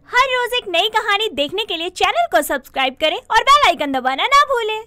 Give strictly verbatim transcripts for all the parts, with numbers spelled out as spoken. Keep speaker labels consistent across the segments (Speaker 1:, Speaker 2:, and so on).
Speaker 1: हर रोज एक नई कहानी देखने के लिए चैनल को सब्सक्राइब करें और बेल आइकन दबाना ना भूलें।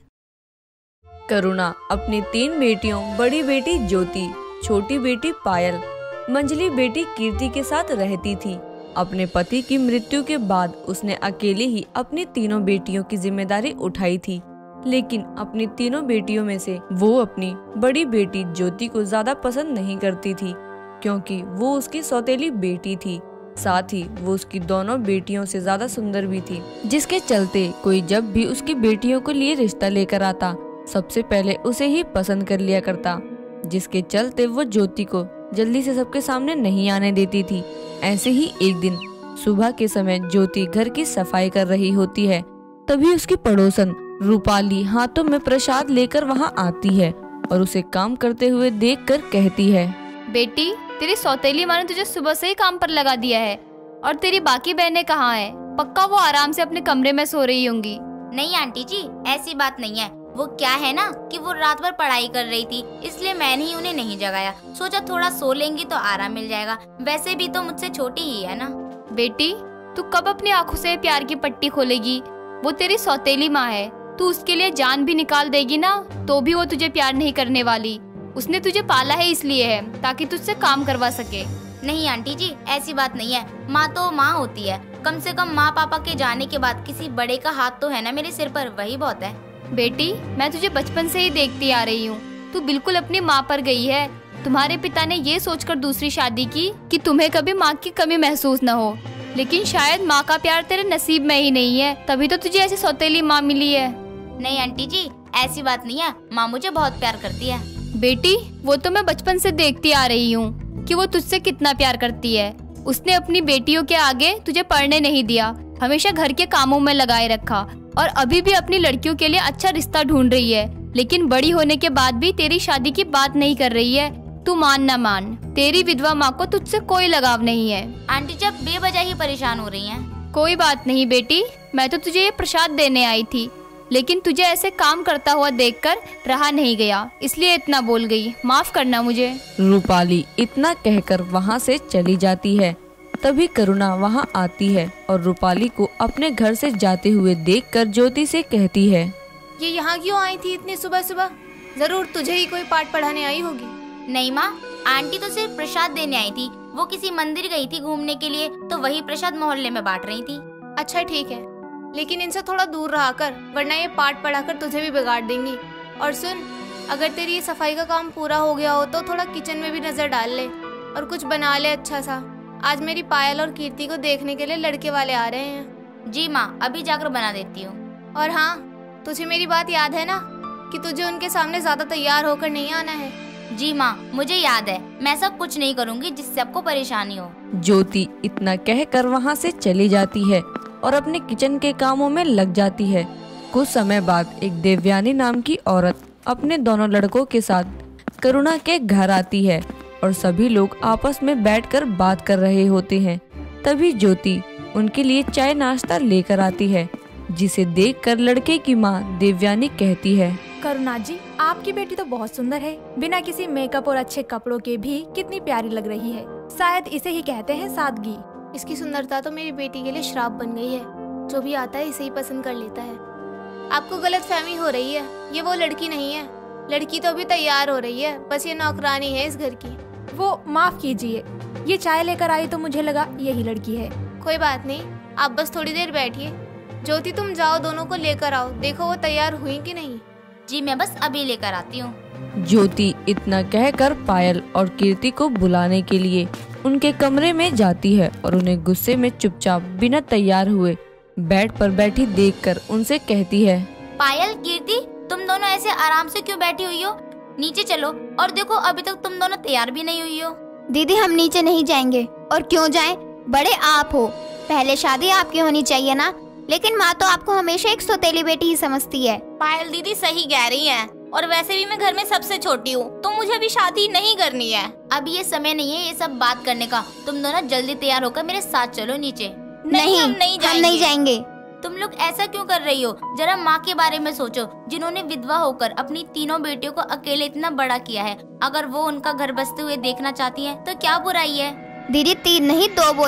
Speaker 2: करुणा अपनी तीन बेटियों, बड़ी बेटी ज्योति, छोटी बेटी पायल, मंझली बेटी कीर्ति के साथ रहती थी। अपने पति की मृत्यु के बाद उसने अकेले ही अपनी तीनों बेटियों की जिम्मेदारी उठाई थी, लेकिन अपनी तीनों बेटियों में से वो अपनी बड़ी बेटी ज्योति को ज्यादा पसंद नहीं करती थी, क्योंकि वो उसकी सौतेली बेटी थी। साथ ही वो उसकी दोनों बेटियों से ज्यादा सुंदर भी थी, जिसके चलते कोई जब भी उसकी बेटियों को लिए रिश्ता लेकर आता, सबसे पहले उसे ही पसंद कर लिया करता, जिसके चलते वो ज्योति को जल्दी से सबके सामने नहीं आने देती थी। ऐसे ही एक दिन सुबह के समय ज्योति घर की सफाई कर रही होती है, तभी उसकी पड़ोसन रूपाली हाथों में प्रसाद लेकर वहाँ आती है और उसे काम करते हुए देखकर कहती है,
Speaker 3: बेटी, तेरी सौतेली माँ ने तुझे सुबह से ही काम पर लगा दिया है। और तेरी बाकी बहनें कहाँ हैं? पक्का वो आराम से अपने कमरे में सो रही होंगी।
Speaker 4: नहीं आंटी जी, ऐसी बात नहीं है। वो क्या है ना कि वो रात भर पढ़ाई कर रही थी, इसलिए मैंने ही उन्हें नहीं जगाया। सोचा थोड़ा सो लेंगी तो आराम मिल जाएगा। वैसे भी तो मुझसे छोटी ही है ना।
Speaker 3: बेटी, तू कब अपनी आँखों से प्यार की पट्टी खोलेगी? वो तेरी सौतेली माँ है, तू उसके लिए जान भी निकाल देगी ना तो भी वो तुझे प्यार नहीं करने वाली। उसने तुझे पाला है इसलिए है ताकि तुझसे काम करवा सके।
Speaker 4: नहीं आंटी जी, ऐसी बात नहीं है। माँ तो माँ होती है। कम से कम माँ पापा के जाने के बाद किसी बड़े का हाथ तो है ना मेरे सिर पर, वही बहुत है।
Speaker 3: बेटी, मैं तुझे बचपन से ही देखती आ रही हूँ, तू बिल्कुल अपनी माँ पर गई है। तुम्हारे पिता ने ये सोचकर दूसरी शादी की कि तुम्हें कभी माँ की कमी महसूस न हो, लेकिन शायद माँ का प्यार तेरे नसीब में ही नहीं है, तभी तो तुझे ऐसी सौतेली माँ मिली है।
Speaker 4: नहीं आंटी जी, ऐसी बात नहीं है। माँ मुझे बहुत प्यार करती है।
Speaker 3: बेटी, वो तो मैं बचपन से देखती आ रही हूँ कि वो तुझसे कितना प्यार करती है। उसने अपनी बेटियों के आगे तुझे पढ़ने नहीं दिया, हमेशा घर के कामों में लगाए रखा, और अभी भी अपनी लड़कियों के लिए अच्छा रिश्ता ढूंढ रही है, लेकिन बड़ी होने के बाद भी तेरी शादी की बात नहीं कर रही है। तू मान ना मान, तेरी विधवा माँ को तुझसे कोई लगाव नहीं है।
Speaker 4: आंटी जी, आप बेवजह ही परेशान हो रही हैं।
Speaker 3: कोई बात नहीं बेटी, मैं तो तुझे ये प्रसाद देने आई थी, लेकिन तुझे ऐसे काम करता हुआ देखकर रहा नहीं गया, इसलिए इतना बोल गई। माफ करना मुझे।
Speaker 2: रूपाली इतना कहकर वहाँ से चली जाती है। तभी करुणा वहाँ आती है और रूपाली को अपने घर से जाते हुए देखकर ज्योति से कहती है,
Speaker 5: ये यहाँ क्यों आई थी इतनी सुबह सुबह? जरूर तुझे ही कोई पाठ पढ़ाने आई होगी।
Speaker 4: नहीं माँ, आंटी तो सिर्फ प्रसाद देने आई थी। वो किसी मंदिर गई थी घूमने के लिए, तो वही प्रसाद मोहल्ले में बांट रही थी।
Speaker 5: अच्छा ठीक है, लेकिन इनसे थोड़ा दूर रहा कर, वरना ये पाठ पढ़ाकर तुझे भी बिगाड़ देंगी। और सुन, अगर तेरी ये सफाई का काम पूरा हो गया हो तो थोड़ा किचन में भी नजर डाल ले और कुछ बना ले अच्छा सा। आज मेरी पायल और कीर्ति को देखने के लिए लड़के वाले आ रहे हैं।
Speaker 4: जी माँ, अभी जाकर बना देती हूँ।
Speaker 5: और हाँ, तुझे मेरी बात याद है ना कि तुझे उनके सामने ज्यादा तैयार होकर नहीं आना है।
Speaker 4: जी माँ, मुझे याद है। मैं सब कुछ नहीं करूँगी जिससे आपको परेशानी हो।
Speaker 2: ज्योति इतना कहकर वहाँ से चली जाती है और अपने किचन के कामों में लग जाती है। कुछ समय बाद एक देवयानी नाम की औरत अपने दोनों लड़कों के साथ करुणा के घर आती है और सभी लोग आपस में बैठकर बात कर रहे होते हैं। तभी ज्योति उनके लिए चाय नाश्ता लेकर आती है, जिसे देखकर लड़के की माँ देवयानी कहती है,
Speaker 1: करुणा जी, आपकी बेटी तो बहुत सुंदर है। बिना किसी मेकअप और अच्छे कपड़ों के भी कितनी प्यारी लग रही है। शायद इसे ही कहते हैं सादगी।
Speaker 5: इसकी सुंदरता तो मेरी बेटी के लिए श्राप बन गई है। जो भी आता है इसे ही पसंद कर लेता है। आपको गलतफहमी हो रही है, ये वो लड़की नहीं है। लड़की तो अभी तैयार हो रही है, बस ये नौकरानी है इस घर की।
Speaker 1: वो माफ कीजिए, ये चाय लेकर आई तो मुझे लगा यही लड़की है।
Speaker 5: कोई बात नहीं, आप बस थोड़ी देर बैठिए। ज्योति, तुम जाओ, दोनों को लेकर आओ, देखो वो तैयार हुई कि नहीं।
Speaker 4: जी मैं बस अभी लेकर आती हूँ।
Speaker 2: ज्योति इतना कहकर पायल और कीर्ति को बुलाने के लिए उनके कमरे में जाती है और उन्हें गुस्से में चुपचाप बिना तैयार हुए बेड पर बैठी देखकर उनसे कहती है,
Speaker 4: पायल, कीर्ति, तुम दोनों ऐसे आराम से क्यों बैठी हुई हो? नीचे चलो। और देखो, अभी तक तुम दोनों तैयार भी नहीं हुई हो।
Speaker 6: दीदी, हम नीचे नहीं जाएंगे। और क्यों जाएं? बड़े आप हो, पहले शादी आपकी होनी चाहिए ना। लेकिन माँ तो आपको हमेशा एक सौतेली बेटी ही समझती है।
Speaker 4: पायल दीदी सही कह रही है, और वैसे भी मैं घर में सबसे छोटी हूँ, तो मुझे अभी शादी नहीं करनी है। अभी ये समय नहीं है ये सब बात करने का। तुम दोनों जल्दी तैयार होकर मेरे साथ चलो नीचे।
Speaker 6: नहीं, नहीं हम नहीं जाएंगे। हम नहीं जाएंगे।
Speaker 4: तुम लोग ऐसा क्यों कर रही हो? जरा माँ के बारे में सोचो, जिन्होंने विधवा होकर अपनी तीनों बेटियों को अकेले इतना बड़ा किया है। अगर वो उनका घर बसते हुए देखना चाहती है तो क्या बुराई है?
Speaker 6: दीदी, तीन नहीं दो बोलिए।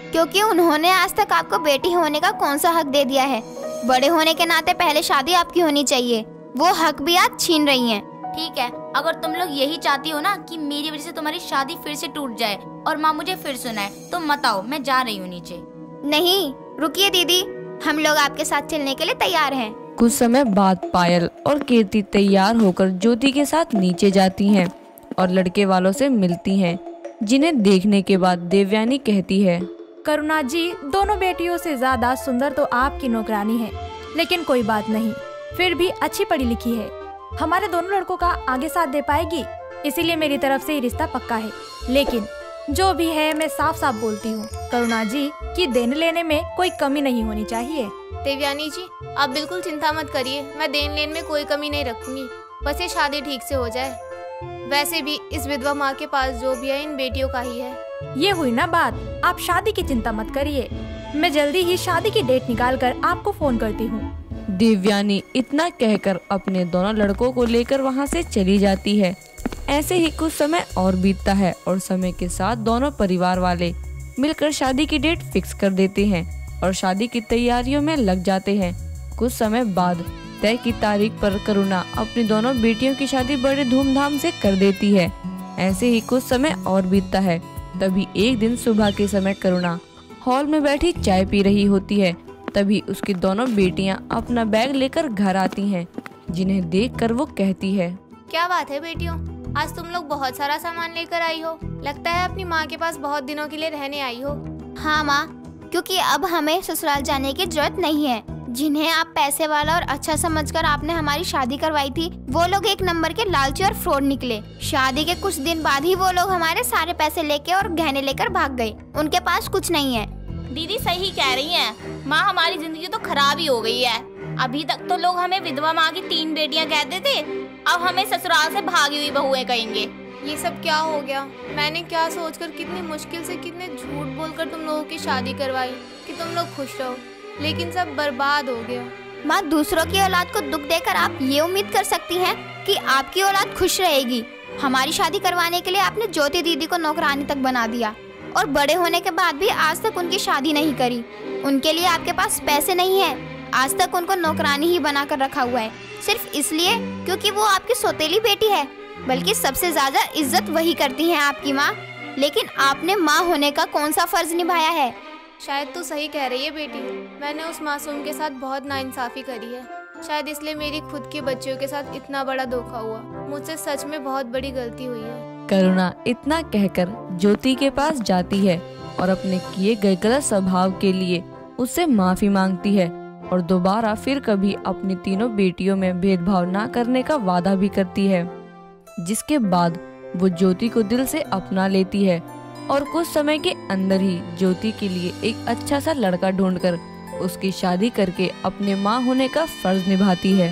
Speaker 6: क्योंकि उन्होंने आज तक आपको बेटी होने का कौन सा हक दे दिया है। बड़े होने के नाते पहले शादी आपकी होनी चाहिए, वो हक भी आप छीन रही हैं।
Speaker 4: ठीक है, अगर तुम लोग यही चाहती हो ना कि मेरी वजह से तुम्हारी शादी फिर से टूट जाए और माँ मुझे फिर सुनाए, तो मत आओ, मैं जा रही हूँ नीचे।
Speaker 6: नहीं रुकिए दीदी, हम लोग आपके साथ चलने के लिए तैयार हैं।
Speaker 2: कुछ समय बाद पायल और कीर्ति तैयार होकर ज्योति के साथ नीचे जाती हैं और लड़के वालों से मिलती हैं, जिन्हें देखने के बाद देवयानी कहती है,
Speaker 1: करुणा जी, दोनों बेटियों से ज्यादा सुंदर तो आपकी नौकरानी है, लेकिन कोई बात नहीं, फिर भी अच्छी पढ़ी लिखी है, हमारे दोनों लड़कों का आगे साथ दे पाएगी, इसीलिए मेरी तरफ से ये रिश्ता पक्का है। लेकिन जो भी है मैं साफ साफ बोलती हूँ करुणा जी कि देने लेने में कोई कमी नहीं होनी चाहिए।
Speaker 5: देवयानी जी, आप बिल्कुल चिंता मत करिए, मैं देन लेन में कोई कमी नहीं रखूंगी, बस ये शादी ठीक से हो जाए। वैसे भी इस विधवा माँ के पास जो भी है इन बेटियों का ही है।
Speaker 1: ये हुई ना बात, आप शादी की चिंता मत करिए, मैं जल्दी ही शादी की डेट निकाल कर आपको फोन करती हूँ।
Speaker 2: देवयानी इतना कहकर अपने दोनों लड़कों को लेकर वहाँ से चली जाती है। ऐसे ही कुछ समय और बीतता है और समय के साथ दोनों परिवार वाले मिलकर शादी की डेट फिक्स कर देते हैं और शादी की तैयारियों में लग जाते हैं। कुछ समय बाद तय की तारीख पर करुणा अपनी दोनों बेटियों की शादी बड़े धूमधाम से कर देती है। ऐसे ही कुछ समय और बीतता है। तभी एक दिन सुबह के समय करुणा हॉल में बैठी चाय पी रही होती है। तभी उसकी दोनों बेटियां अपना बैग लेकर घर आती हैं, जिन्हें देखकर वो कहती है,
Speaker 5: क्या बात है बेटियों, आज तुम लोग बहुत सारा सामान लेकर आई हो, लगता है अपनी माँ के पास बहुत दिनों के लिए रहने आई हो।
Speaker 6: हाँ माँ, क्योंकि अब हमें ससुराल जाने की जरूरत नहीं है। जिन्हें आप पैसे वाला और अच्छा समझकर आपने हमारी शादी करवाई थी, वो लोग एक नंबर के लालची और फ्रॉड निकले। शादी के कुछ दिन बाद ही वो लोग हमारे सारे पैसे लेके और गहने लेकर भाग गए, उनके पास कुछ नहीं है।
Speaker 4: दीदी सही कह रही हैं, माँ हमारी जिंदगी तो खराब ही हो गई है। अभी तक तो लोग हमें विधवा माँ की तीन बेटियाँ कहते थे, अब हमें ससुराल से भागी हुई बहुएं कहेंगे।
Speaker 5: ये सब क्या हो गया? मैंने क्या सोचकर कितनी मुश्किल से कितने झूठ बोलकर तुम लोगों की शादी करवाई कि तुम लोग खुश रहो, लेकिन सब बर्बाद हो गया।
Speaker 6: माँ, दूसरों की औलाद को दुख देकर आप ये उम्मीद कर सकती हैं कि आपकी औलाद खुश रहेगी। हमारी शादी करवाने के लिए आपने ज्योति दीदी को नौकरानी तक बना दिया और बड़े होने के बाद भी आज तक उनकी शादी नहीं करी। उनके लिए आपके पास पैसे नहीं है, आज तक उनको नौकरानी ही बना कर रखा हुआ है, सिर्फ इसलिए क्योंकि वो आपकी सौतेली बेटी है। बल्कि सबसे ज्यादा इज्जत वही करती है आपकी माँ, लेकिन आपने माँ होने का कौन सा फर्ज निभाया है?
Speaker 5: शायद तू सही कह रही है बेटी, मैंने उस मासूम के साथ बहुत नाइंसाफी करी है, शायद इसलिए मेरी खुद के बच्चों के साथ इतना बड़ा धोखा हुआ। मुझसे सच में बहुत बड़ी गलती हुई है।
Speaker 2: करुणा इतना कहकर ज्योति के पास जाती है और अपने किए गए गलत स्वभाव के लिए उससे माफी मांगती है और दोबारा फिर कभी अपनी तीनों बेटियों में भेदभाव न करने का वादा भी करती है। जिसके बाद वो ज्योति को दिल से अपना लेती है और कुछ समय के अंदर ही ज्योति के लिए एक अच्छा सा लड़का ढूंढकर उसकी शादी करके अपने माँ होने का फर्ज निभाती है।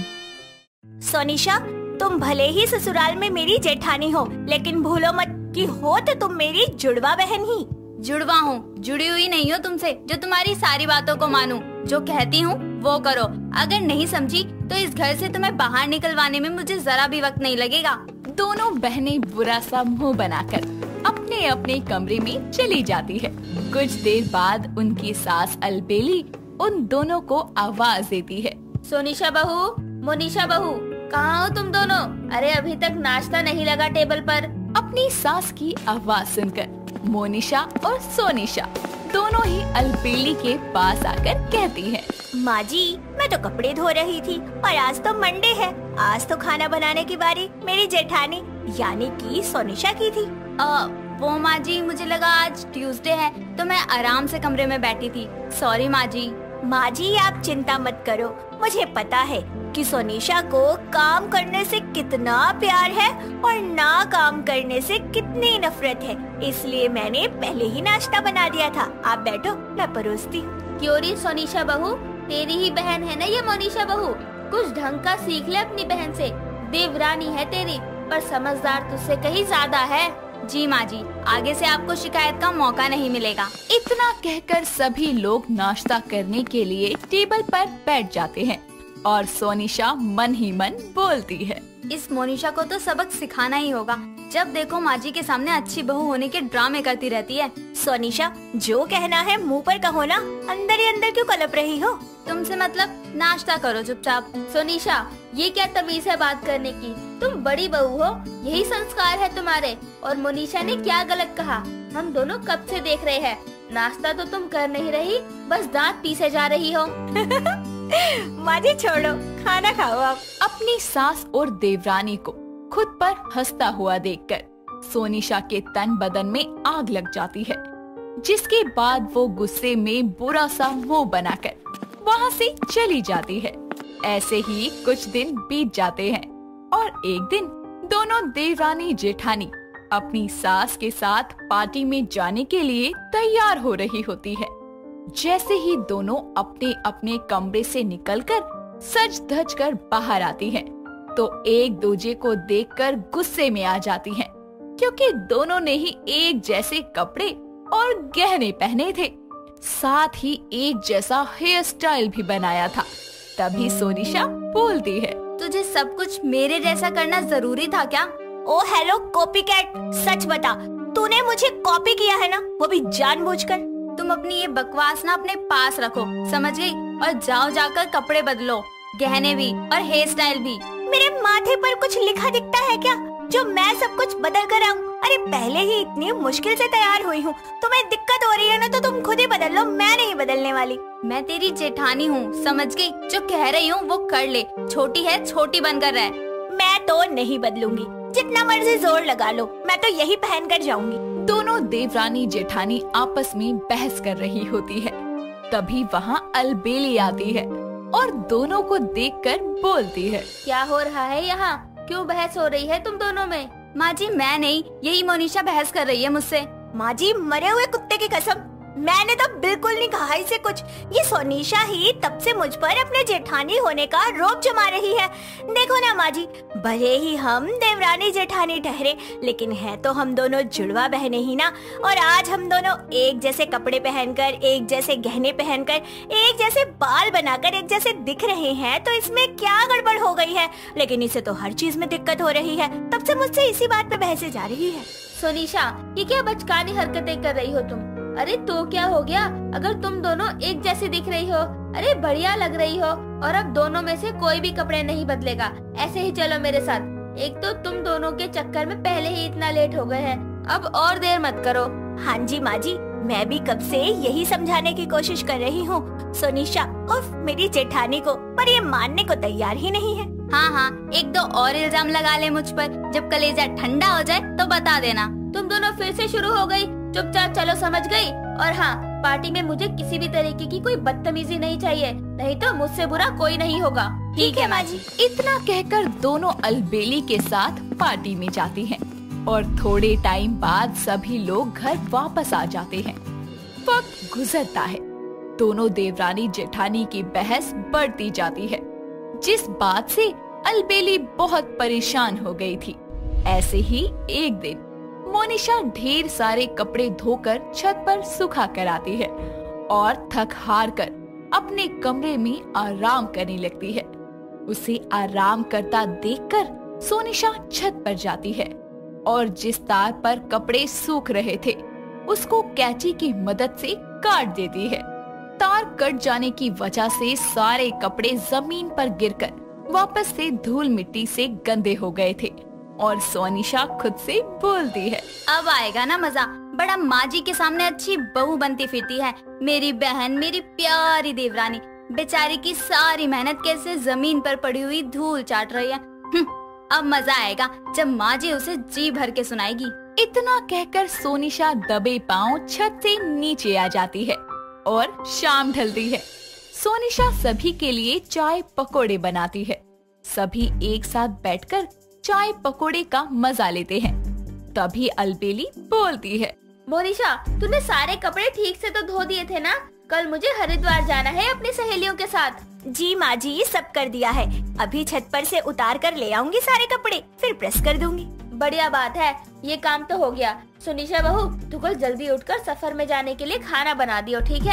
Speaker 7: सोनिशा, तुम भले ही ससुराल में मेरी जेठानी हो, लेकिन भूलो मत कि हो तो तुम मेरी जुड़वा बहन ही।
Speaker 4: जुड़वा हूँ, जुड़ी हुई नहीं हो तुमसे जो तुम्हारी सारी बातों को मानूं। जो कहती हूँ वो करो, अगर नहीं समझी तो इस घर से तुम्हें बाहर निकलवाने में मुझे जरा भी वक्त नहीं लगेगा।
Speaker 8: दोनों बहनें बुरा सा मुंह बनाकर अपने अपने कमरे में चली जाती है। कुछ देर बाद उनकी सास अलबेली उन दोनों को आवाज देती है,
Speaker 4: सोनिशा बहू, मोनिशा बहू, कहाँ हो तुम दोनों? अरे अभी तक नाश्ता नहीं लगा टेबल पर।
Speaker 8: अपनी सास की आवाज सुनकर मोनिशा और सोनिशा दोनों ही अलबेली के पास आकर कहती हैं,
Speaker 7: माँ जी, मैं तो कपड़े धो रही थी और आज तो मंडे है, आज तो खाना बनाने की बारी मेरी जेठानी यानी कि सोनिशा की थी।
Speaker 4: आ, वो माँ जी, मुझे लगा आज ट्यूसडे है तो मैं आराम से कमरे में बैठी थी, सॉरी माँ जी।
Speaker 7: माँ जी आप चिंता मत करो, मुझे पता है कि सोनिशा को काम करने से कितना प्यार है और ना काम करने से कितनी नफरत है, इसलिए मैंने पहले ही नाश्ता बना दिया था। आप बैठो, मैं परोसती हूँ।
Speaker 4: क्यों री सोनिशा बहू, तेरी ही बहन है ना ये मोनिशा बहू, कुछ ढंग का सीख ले अपनी बहन से। देवरानी है तेरी पर समझदार तुझसे कहीं ज्यादा है। जी माँ जी, आगे से आपको शिकायत का मौका नहीं मिलेगा।
Speaker 8: इतना कहकर सभी लोग नाश्ता करने के लिए टेबल पर बैठ जाते हैं और सोनिशा मन ही मन बोलती है,
Speaker 4: इस मोनिशा को तो सबक सिखाना ही होगा। जब देखो माँ जी के सामने अच्छी बहू होने के ड्रामे करती रहती है।
Speaker 7: सोनिशा, जो कहना है मुंह पर कहो ना, अंदर ही अंदर क्यों कलप रही हो?
Speaker 4: तुमसे मतलब नाश्ता करो चुपचाप। सोनिशा, ये क्या तमीज है बात करने की? तुम बड़ी बहू हो, यही संस्कार है तुम्हारे। और मोनिशा ने क्या गलत कहा? हम दोनों कब से देख रहे हैं। नाश्ता तो तुम कर नहीं रही, बस दांत पीसे जा रही हो।
Speaker 7: माँ जी छोड़ो, खाना खाओ आप।
Speaker 8: अपनी सास और देवरानी को खुद पर हंसता हुआ देखकर सोनिशा के तन बदन में आग लग जाती है, जिसके बाद वो गुस्से में बुरा सा मुंह बनाकर वहाँ से चली जाती है। ऐसे ही कुछ दिन बीत जाते हैं और एक दिन दोनों देवरानी जेठानी अपनी सास के साथ पार्टी में जाने के लिए तैयार हो रही होती है। जैसे ही दोनों अपने अपने कमरे से निकलकर सज धज कर बाहर आती हैं, तो एक दूसरे को देखकर गुस्से में आ जाती हैं, क्योंकि दोनों ने ही एक जैसे कपड़े और गहने पहने थे, साथ ही एक जैसा हेयर स्टाइल भी बनाया था। तभी सोनिशा बोलती है,
Speaker 4: तुझे सब कुछ मेरे जैसा करना जरूरी था क्या?
Speaker 7: ओ हेलो कॉपीकैट, सच बता, तूने मुझे कॉपी किया है ना, वो भी जानबूझकर?
Speaker 4: तुम अपनी ये बकवास ना अपने पास रखो, समझ गई? और जाओ जाकर कपड़े बदलो, गहने भी और हेयर स्टाइल भी।
Speaker 7: मेरे माथे पर कुछ लिखा दिखता है क्या, जो मैं सब कुछ बदल कर आऊं? अरे पहले ही इतनी मुश्किल से तैयार हुई हूँ, तुम्हें दिक्कत हो रही है ना, तो तुम खुद ही बदल लो, मैं नहीं बदलने वाली।
Speaker 4: मैं तेरी जेठानी हूँ, समझ गई? जो कह रही हूँ वो कर ले, छोटी है छोटी बनकर रह।
Speaker 7: मैं तो नहीं बदलूंगी, जितना मर्जी जोर लगा लो, मैं तो यही पहन कर जाऊंगी।
Speaker 8: दोनों देवरानी जेठानी आपस में बहस कर रही होती है। तभी वहाँ अलबेली आती है और दोनों को देखकर बोलती है,
Speaker 4: क्या हो रहा है यहाँ? क्यों बहस हो रही है तुम दोनों में? माँ जी मैं नहीं, यही मोनिशा बहस कर रही है मुझसे।
Speaker 7: माँ जी, मरे हुए कुत्ते की कसम, मैंने तो बिल्कुल नहीं कहा इसे कुछ। ये सोनिशा ही तब से मुझ पर अपने जेठानी होने का रोब जमा रही है। देखो ना माँ जी, भले ही हम देवरानी जेठानी ठहरे, लेकिन है तो हम दोनों जुड़वा बहनें ही ना। और आज हम दोनों एक जैसे कपड़े पहनकर, एक जैसे गहने पहनकर, एक जैसे बाल बनाकर एक जैसे दिख रहे हैं, तो इसमें क्या गड़बड़ हो गई है? लेकिन इसे तो हर चीज में दिक्कत हो रही है, तब से मुझसे इसी बात पे बहसे जा रही है।
Speaker 4: सोनिशा, ये क्या बचकानी हरकतें कर रही हो तुम? अरे तो क्या हो गया अगर तुम दोनों एक जैसी दिख रही हो? अरे बढ़िया लग रही हो। और अब दोनों में से कोई भी कपड़े नहीं बदलेगा, ऐसे ही चलो मेरे साथ। एक तो तुम दोनों के चक्कर में पहले ही इतना लेट हो गए हैं, अब और देर मत करो।
Speaker 7: हाँ जी माँ जी, मैं भी कब से यही समझाने की कोशिश कर रही हूँ सोनिशा उफ मेरी जेठानी को, पर ये मानने को तैयार ही नहीं है।
Speaker 4: हाँ हाँ, एक दो और इल्जाम लगा ले मुझ पर, जब कलेजा ठंडा हो जाए तो बता देना। तुम दोनों फिर से शुरू हो गई, चुपचाप चलो, समझ गई? और हाँ, पार्टी में मुझे किसी भी तरीके की कोई बदतमीजी नहीं चाहिए, नहीं तो मुझसे बुरा कोई नहीं होगा।
Speaker 7: ठीक है माँ जी।
Speaker 8: इतना कहकर दोनों अलबेली के साथ पार्टी में जाती हैं और थोड़े टाइम बाद सभी लोग घर वापस आ जाते हैं। वक्त गुजरता है, दोनों देवरानी जेठानी की बहस बढ़ती जाती है, जिस बात से अलबेली बहुत परेशान हो गई थी। ऐसे ही एक दिन मोनिशा ढेर सारे कपड़े धोकर छत पर सुखा कर आती है और थक हार कर अपने कमरे में आराम करने लगती है। उसे आराम करता देखकर सोनिशा छत पर जाती है और जिस तार पर कपड़े सूख रहे थे उसको कैंची की मदद से काट देती है। तार कट जाने की वजह से सारे कपड़े जमीन पर गिरकर वापस से धूल मिट्टी से गंदे हो गए थे और सोनिशा खुद से बोलती है,
Speaker 4: अब आएगा ना मजा। बड़ा माँ जी के सामने अच्छी बहू बनती फिरती है मेरी बहन, मेरी प्यारी देवरानी। बेचारी की सारी मेहनत कैसे जमीन पर पड़ी हुई धूल चाट रही है। अब मजा आएगा जब माँ जी उसे जी भर के सुनाएगी।
Speaker 8: इतना कहकर सोनिशा दबे पांव छत से नीचे आ जाती है और शाम ढलती है। सोनिशा सभी के लिए चाय पकोड़े बनाती है। सभी एक साथ बैठकर चाय पकोड़े का मजा लेते हैं। तभी अलबेली बोलती है,
Speaker 4: मोनिशा, तूने सारे कपड़े ठीक से तो धो दिए थे ना? कल मुझे हरिद्वार जाना है अपनी सहेलियों के साथ।
Speaker 7: जी माँ जी, सब कर दिया है। अभी छत पर से उतार कर ले आऊंगी सारे कपड़े, फिर प्रेस कर दूंगी।
Speaker 4: बढ़िया बात है, ये काम तो हो गया। सोनिशा बहू, तू कल जल्दी उठकर सफर में जाने के लिए खाना बना दियो, ठीक है?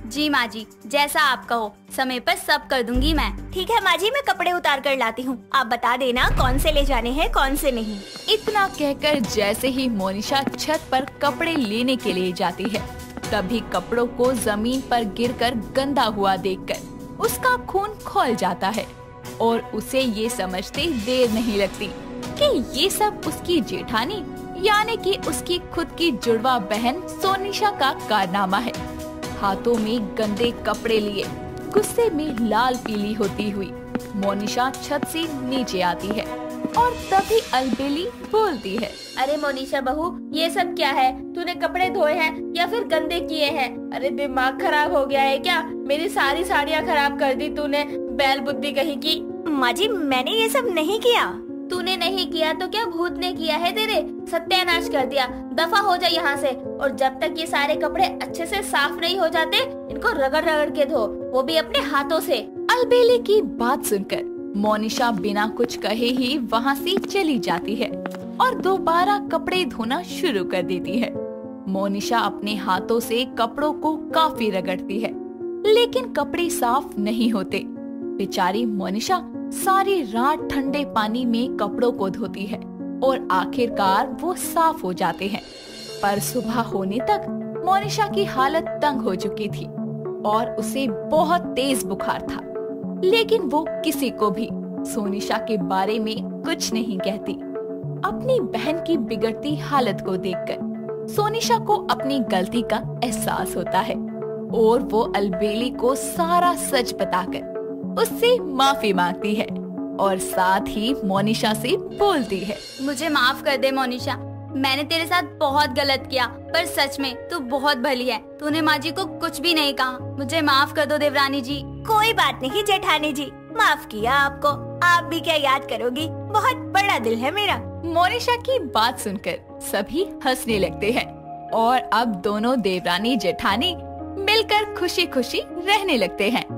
Speaker 4: जी माँ जी, जैसा आप कहो, समय पर सब कर दूंगी मैं।
Speaker 7: ठीक है माँ जी, मैं कपड़े उतार कर लाती हूँ, आप बता देना कौन से ले जाने हैं कौन से नहीं।
Speaker 8: इतना कहकर जैसे ही मोनिशा छत पर कपड़े लेने के लिए जाती है, तभी कपड़ों को जमीन पर गिरकर गंदा हुआ देखकर उसका खून खौल जाता है और उसे ये समझते देर नहीं लगती कि ये सब उसकी जेठानी यानी कि उसकी खुद की जुड़वा बहन सोनिशा का कारनामा है। हाथों में गंदे कपड़े लिए गुस्से में लाल पीली होती हुई मोनिशा छत से नीचे आती है और तभी अलबेली बोलती है,
Speaker 4: अरे मोनिशा बहू, ये सब क्या है? तूने कपड़े धोए हैं या फिर गंदे किए हैं? अरे दिमाग खराब हो गया है क्या? मेरी सारी साड़ियाँ खराब कर दी तूने, बैल बुद्धि कहीं की।
Speaker 7: माँ जी, मैंने ये सब नहीं किया।
Speaker 4: तूने नहीं किया तो क्या भूत ने किया है तेरे? सत्यानाश कर दिया, दफा हो जा यहाँ से। और जब तक ये सारे कपड़े अच्छे से साफ नहीं हो जाते, इनको रगड़ रगड़ के धो, वो भी अपने हाथों से।
Speaker 8: अलबेली की बात सुनकर मोनिशा बिना कुछ कहे ही वहाँ से चली जाती है और दोबारा कपड़े धोना शुरू कर देती है। मोनिशा अपने हाथों से कपड़ों को काफी रगड़ती है, लेकिन कपड़े साफ नहीं होते। बेचारी मोनिशा सारी रात ठंडे पानी में कपड़ों को धोती है और आखिरकार वो साफ हो जाते हैं। पर सुबह होने तक मोनिशा की हालत तंग हो चुकी थी और उसे बहुत तेज बुखार था, लेकिन वो किसी को भी सोनिशा के बारे में कुछ नहीं कहती। अपनी बहन की बिगड़ती हालत को देखकर सोनिशा को अपनी गलती का एहसास होता है और वो अलबेली को सारा सच बताकर उससे माफी मांगती है और साथ ही मोनिशा से बोलती है,
Speaker 4: मुझे माफ कर दे मोनिशा, मैंने तेरे साथ बहुत गलत किया, पर सच में तू बहुत भली है। तूने माँ जी को कुछ भी नहीं कहा, मुझे माफ कर दो देवरानी जी।
Speaker 7: कोई बात नहीं जेठानी जी, माफ किया आपको, आप भी क्या याद करोगी, बहुत बड़ा दिल है मेरा।
Speaker 8: मोनिशा की बात सुनकर सभी हंसने लगते हैं और अब दोनों देवरानी जेठानी मिलकर खुशी खुशी रहने लगते हैं।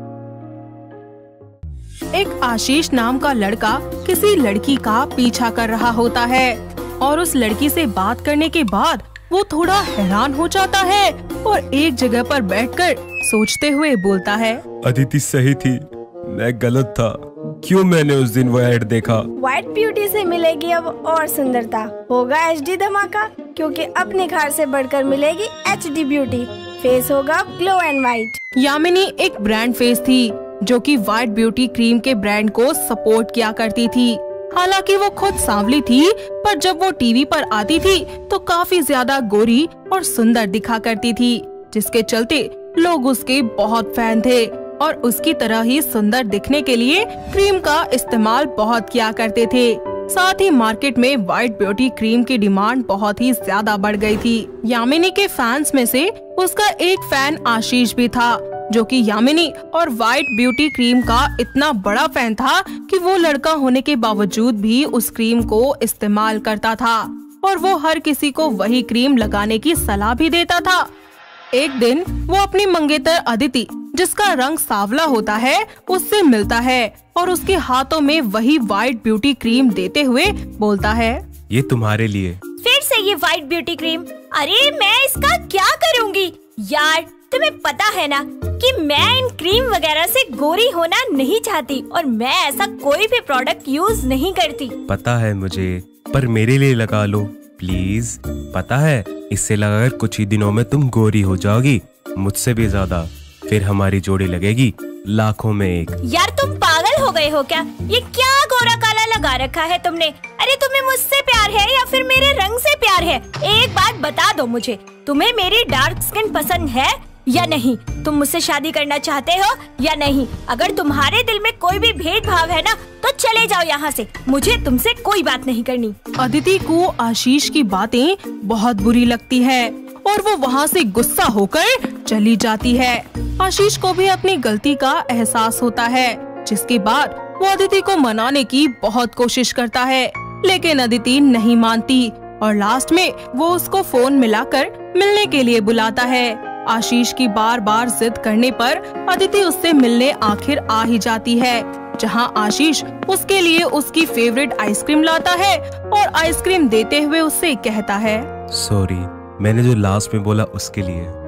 Speaker 9: एक आशीष नाम का लड़का किसी लड़की का पीछा कर रहा होता है और उस लड़की से बात करने के बाद वो थोड़ा हैरान हो जाता है और एक जगह पर बैठकर सोचते हुए बोलता है,
Speaker 10: अदिति सही थी, मैं गलत था। क्यों मैंने उस दिन वो ऐड देखा?
Speaker 11: व्हाइट ब्यूटी से मिलेगी अब और सुंदरता, होगा एच डी धमाका, क्योंकि अपने घर से बढ़कर मिलेगी एच डी ब्यूटी, फेस होगा ग्लो एंड व्हाइट।
Speaker 9: यामिनी एक ब्रांड फेस थी जो कि व्हाइट ब्यूटी क्रीम के ब्रांड को सपोर्ट किया करती थी। हालांकि वो खुद सांवली थी, पर जब वो टीवी पर आती थी तो काफी ज्यादा गोरी और सुंदर दिखा करती थी, जिसके चलते लोग उसके बहुत फैन थे और उसकी तरह ही सुंदर दिखने के लिए क्रीम का इस्तेमाल बहुत किया करते थे। साथ ही मार्केट में व्हाइट ब्यूटी क्रीम की डिमांड बहुत ही ज्यादा बढ़ गई थी। यामिनी के फैंस में से उसका एक फैन आशीष भी था, जो कि यामिनी और व्हाइट ब्यूटी क्रीम का इतना बड़ा फैन था कि वो लड़का होने के बावजूद भी उस क्रीम को इस्तेमाल करता था और वो हर किसी को वही क्रीम लगाने की सलाह भी देता था। एक दिन वो अपनी मंगेतर अदिति, जिसका रंग सांवला होता है, उससे मिलता है और उसके हाथों में वही व्हाइट ब्यूटी क्रीम देते हुए बोलता है,
Speaker 10: ये तुम्हारे लिए।
Speaker 7: फिर से ये व्हाइट ब्यूटी क्रीम? अरे मैं इसका क्या करूँगी यार, तुम्हें पता है ना कि मैं इन क्रीम वगैरह से गोरी होना नहीं चाहती और मैं ऐसा कोई भी प्रोडक्ट यूज नहीं करती।
Speaker 10: पता है मुझे, पर मेरे लिए लगा लो प्लीज। पता है, इससे लगाकर कुछ ही दिनों में तुम गोरी हो जाओगी, मुझसे भी ज्यादा। फिर हमारी जोड़ी लगेगी लाखों में एक।
Speaker 7: यार तुम पागल हो गए हो क्या? ये क्या गोरा काला लगा रखा है तुमने? अरे तुम्हें मुझसे प्यार है या फिर मेरे रंग से प्यार है? एक बात बता दो मुझे, तुम्हें मेरी डार्क स्किन पसंद है या नहीं? तुम मुझसे शादी करना चाहते हो या नहीं? अगर तुम्हारे दिल में कोई भी भेदभाव है ना तो चले जाओ यहाँ से, मुझे तुमसे कोई बात नहीं करनी।
Speaker 9: अदिति को आशीष की बातें बहुत बुरी लगती है और वो वहाँ से गुस्सा होकर चली जाती है। आशीष को भी अपनी गलती का एहसास होता है, जिसके बाद वो अदिति को मनाने की बहुत कोशिश करता है, लेकिन अदिति नहीं मानती और लास्ट में वो उसको फोन मिलाकर मिलने के लिए बुलाता है। आशीष की बार बार जिद करने पर अदिति उससे मिलने आखिर आ ही जाती है, जहां आशीष उसके लिए उसकी फेवरेट आइसक्रीम लाता है और आइसक्रीम देते हुए उससे कहता है,
Speaker 10: सॉरी, मैंने जो लास्ट में बोला उसके लिए।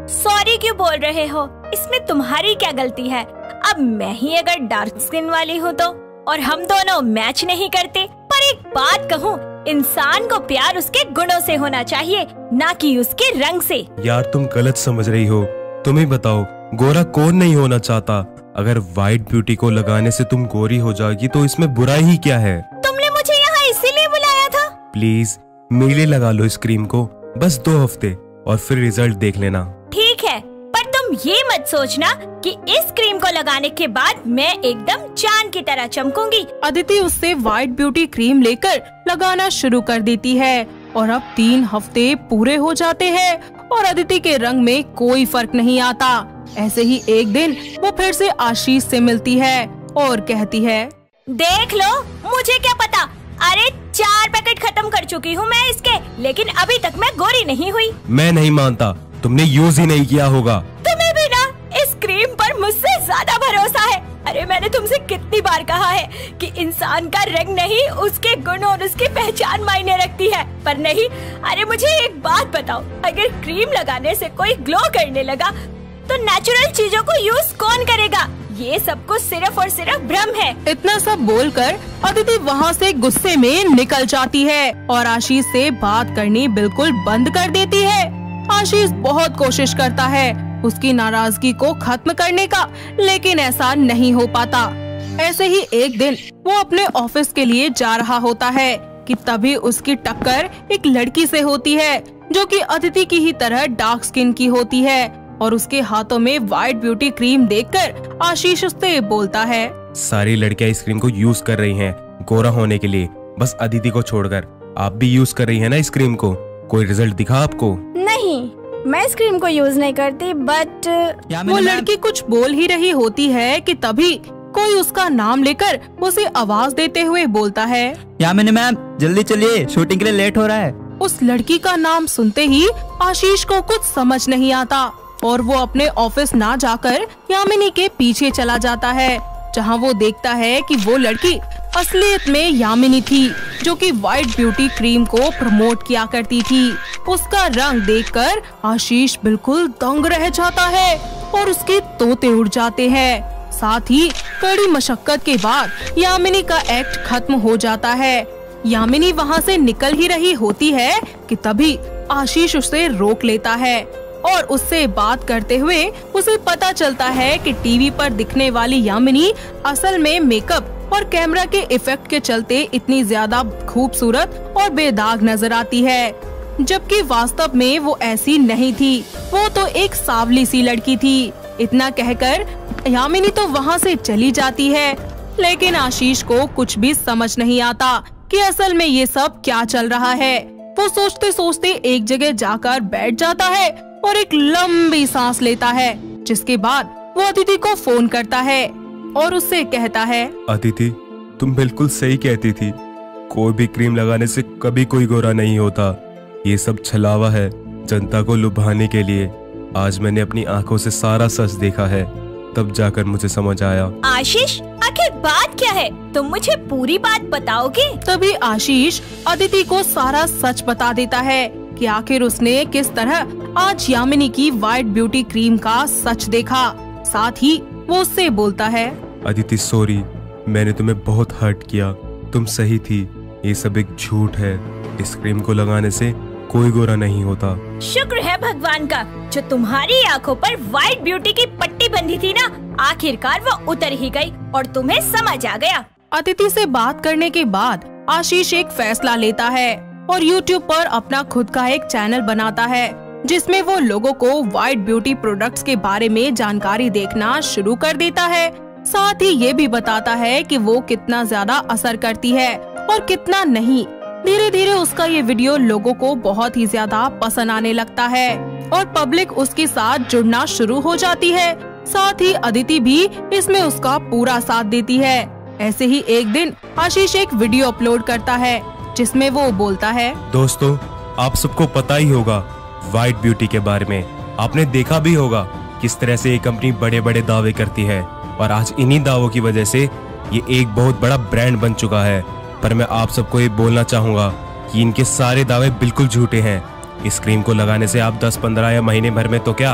Speaker 7: सॉरी क्यों बोल रहे हो? इसमें तुम्हारी क्या गलती है? अब मैं ही अगर डार्क स्किन वाली हूँ तो, और हम दोनों मैच नहीं करते। पर एक बात कहूँ, इंसान को प्यार उसके गुणों से होना चाहिए, ना कि उसके रंग से।
Speaker 10: यार तुम गलत समझ रही हो। तुम ही बताओ, गोरा कौन नहीं होना चाहता? अगर व्हाइट ब्यूटी को लगाने से तुम गोरी हो जाएगी तो इसमें बुराई ही क्या है?
Speaker 7: तुमने मुझे यहाँ इसीलिए बुलाया था?
Speaker 10: प्लीज मेरे लिए लगा लो इस क्रीम को, बस दो हफ्ते, और फिर रिजल्ट देख लेना।
Speaker 7: ठीक है, पर तुम ये मत सोचना कि इस क्रीम को लगाने के बाद मैं एकदम चांद की तरह चमकूंगी।
Speaker 9: अदिति उससे व्हाइट ब्यूटी क्रीम लेकर लगाना शुरू कर देती है और अब तीन हफ्ते पूरे हो जाते हैं और अदिति के रंग में कोई फर्क नहीं आता। ऐसे ही एक दिन वो फिर से आशीष से मिलती है और कहती है,
Speaker 7: देख लो, मुझे क्या पता, अरे चार पैकेट खत्म कर चुकी हूँ मैं इसके, लेकिन अभी तक मैं गोरी नहीं हुई।
Speaker 10: मैं नहीं मानता, तुमने यूज ही नहीं किया होगा।
Speaker 7: तुम्हें भी ना इस क्रीम पर मुझसे ज्यादा भरोसा है। अरे मैंने तुमसे कितनी बार कहा है कि इंसान का रंग नहीं, उसके गुण और उसकी पहचान मायने रखती है, पर नहीं। अरे मुझे एक बात बताओ, अगर क्रीम लगाने से कोई ग्लो करने लगा तो नेचुरल चीजों को यूज कौन करेगा? ये सब कुछ सिर्फ और सिर्फ भ्रम है।
Speaker 9: इतना सब बोलकर अदिति वहाँ से गुस्से में निकल जाती है और आशीष से बात करनी बिल्कुल बंद कर देती है। आशीष बहुत कोशिश करता है उसकी नाराजगी को खत्म करने का, लेकिन ऐसा नहीं हो पाता। ऐसे ही एक दिन वो अपने ऑफिस के लिए जा रहा होता है कि तभी उसकी टक्कर एक लड़की से होती है जो कि अदिति की ही तरह डार्क स्किन की होती है और उसके हाथों में व्हाइट ब्यूटी क्रीम देखकर आशीष उससे बोलता है,
Speaker 10: सारी लड़कियां इस क्रीम को यूज कर रही हैं गोरा होने के लिए, बस अदिति को छोड़कर। आप भी यूज कर रही है ना इस क्रीम को? कोई रिजल्ट दिखा आपको?
Speaker 11: नहीं, मैं इस क्रीम को यूज नहीं करती, बट
Speaker 9: वो लड़की कुछ बोल ही रही होती है कि तभी कोई उसका नाम लेकर उसे आवाज देते हुए बोलता है,
Speaker 12: यामिनी मैम जल्दी चलिए, शूटिंग के लिए लेट हो रहा है।
Speaker 9: उस लड़की का नाम सुनते ही आशीष को कुछ समझ नहीं आता और वो अपने ऑफिस ना जाकर यामिनी के पीछे चला जाता है, जहां वो देखता है कि वो लड़की असलियत में यामिनी थी, जो कि व्हाइट ब्यूटी क्रीम को प्रमोट किया करती थी। उसका रंग देखकर आशीष बिल्कुल दंग रह जाता है और उसके तोते उड़ जाते हैं। साथ ही कड़ी मशक्कत के बाद यामिनी का एक्ट खत्म हो जाता है। यामिनी वहां से निकल ही रही होती है कि तभी आशीष उसे रोक लेता है और उससे बात करते हुए उसे पता चलता है कि टीवी पर दिखने वाली यामिनी असल में मेकअप और कैमरा के इफेक्ट के चलते इतनी ज्यादा खूबसूरत और बेदाग नजर आती है, जबकि वास्तव में वो ऐसी नहीं थी। वो तो एक सांवली सी लड़की थी। इतना कहकर यामिनी तो वहाँ से चली जाती है, लेकिन आशीष को कुछ भी समझ नहीं आता कि असल में ये सब क्या चल रहा है। वो सोचते सोचते एक जगह जाकर बैठ जाता है और एक लंबी सांस लेता है, जिसके बाद वो अदिति को फोन करता है और उससे कहता है,
Speaker 10: अदिति तुम बिल्कुल सही कहती थी, कोई भी क्रीम लगाने से कभी कोई गोरा नहीं होता। ये सब छलावा है जनता को लुभाने के लिए। आज मैंने अपनी आंखों से सारा सच देखा है, तब जाकर मुझे समझ आया।
Speaker 7: आशीष, आखिर बात क्या है? तुम मुझे पूरी बात बताओगे?
Speaker 9: तभी आशीष अदिति को सारा सच बता देता है कि आखिर उसने किस तरह आज यामिनी की व्हाइट ब्यूटी क्रीम का सच देखा। साथ ही वो उससे बोलता है,
Speaker 10: अदिति सॉरी, मैंने तुम्हें बहुत हर्ट किया। तुम सही थी, ये सब एक झूठ है। इस क्रीम को लगाने से कोई गोरा नहीं होता।
Speaker 7: शुक्र है भगवान का जो तुम्हारी आंखों पर व्हाइट ब्यूटी की पट्टी बंधी थी ना, आखिरकार वो उतर ही गई और तुम्हें समझ आ गया।
Speaker 9: अदिति से बात करने के बाद आशीष एक फैसला लेता है और यूट्यूब पर अपना खुद का एक चैनल बनाता है, जिसमें वो लोगों को व्हाइट ब्यूटी प्रोडक्ट्स के बारे में जानकारी देखना शुरू कर देता है। साथ ही ये भी बताता है कि वो कितना ज्यादा असर करती है और कितना नहीं। धीरे धीरे उसका ये वीडियो लोगों को बहुत ही ज्यादा पसंद आने लगता है और पब्लिक उसके साथ जुड़ना शुरू हो जाती है। साथ ही अदिति भी इसमें उसका पूरा साथ देती है। ऐसे ही एक दिन आशीष एक वीडियो अपलोड करता है, जिसमें वो बोलता है,
Speaker 10: दोस्तों आप सबको पता ही होगा व्हाइट ब्यूटी के बारे में। आपने देखा भी होगा किस तरह से ये कंपनी बड़े बड़े दावे करती है और आज इन्हीं दावों की वजह से ये एक बहुत बड़ा ब्रांड बन चुका है। पर मैं आप सबको ये बोलना चाहूँगा कि इनके सारे दावे बिल्कुल झूठे हैं। इस क्रीम को लगाने से आप दस पंद्रह या महीने भर में तो क्या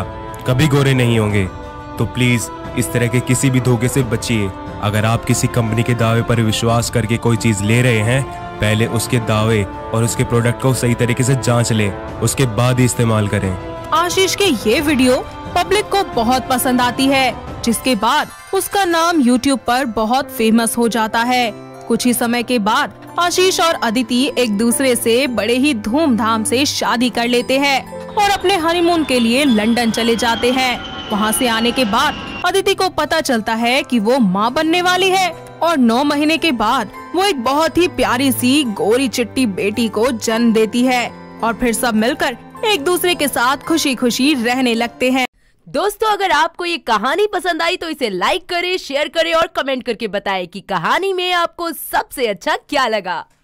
Speaker 10: कभी गोरे नहीं होंगे। तो प्लीज इस तरह के किसी भी धोखे से बचिए। अगर आप किसी कंपनी के दावे पर विश्वास करके कोई चीज ले रहे हैं, पहले उसके दावे और उसके प्रोडक्ट को सही तरीके से जांच लें, उसके बाद ही इस्तेमाल करें।
Speaker 9: आशीष के ये वीडियो पब्लिक को बहुत पसंद आती है, जिसके बाद उसका नाम यूट्यूब पर बहुत फेमस हो जाता है। कुछ ही समय के बाद आशीष और अदिति एक दूसरे से बड़े ही धूमधाम से शादी कर लेते हैं और अपने हनीमून के लिए लंदन चले जाते हैं। वहाँ से आने के बाद अदिति को पता चलता है कि वो माँ बनने वाली है और नौ महीने के बाद वो एक बहुत ही प्यारी सी गोरी चिट्टी बेटी को जन्म देती है और फिर सब मिलकर एक दूसरे के साथ खुशी खुशी रहने लगते हैं।
Speaker 13: दोस्तों, अगर आपको ये कहानी पसंद आई तो इसे लाइक करें, शेयर करें और कमेंट करके बताएं कि कहानी में आपको सबसे अच्छा क्या लगा।